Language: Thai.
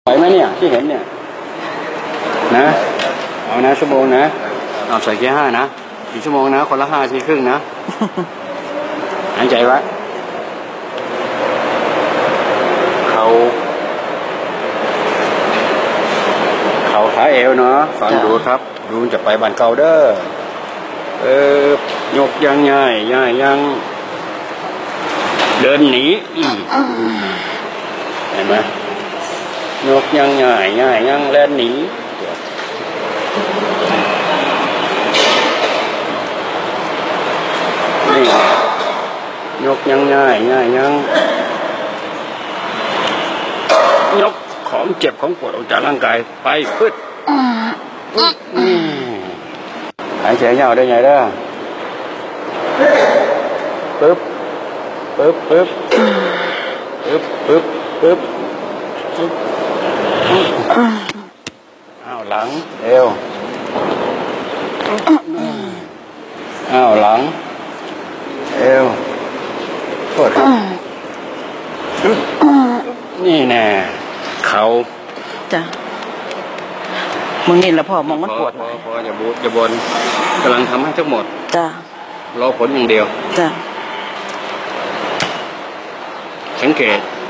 ไหวไหมเนี่ยที่เห็นเนี่ยนะเอานะชั่วโมงนะเอาใส่เกียร์5นะอีกชั่วโมงนะคนละ5 นาทีครึ่งนะหายใจไว้เขาขาเอวเนาะฟังดูครับดูจะไปบ้านเก่าเด้อยกยังง่ายยังเดินหนีเห็นไหมยกยังง่ายยังเล่นหนีนี่ยกยังง่ายยังยกของเจ็บของปวดออกจากร่างกายไปปึ๊ดหายใจยาวได้ไงเด้อปึ๊บอ้าวหลังเอวอ้าวหลังเอวโทษนี่แน่เขาจ้ะมึงนี่แหละพ่อมองมันปวดพออย่าบนกำลังทำให้ทั้งหมดจ้ะรอผลอย่างเดียวจ้ะสังเกต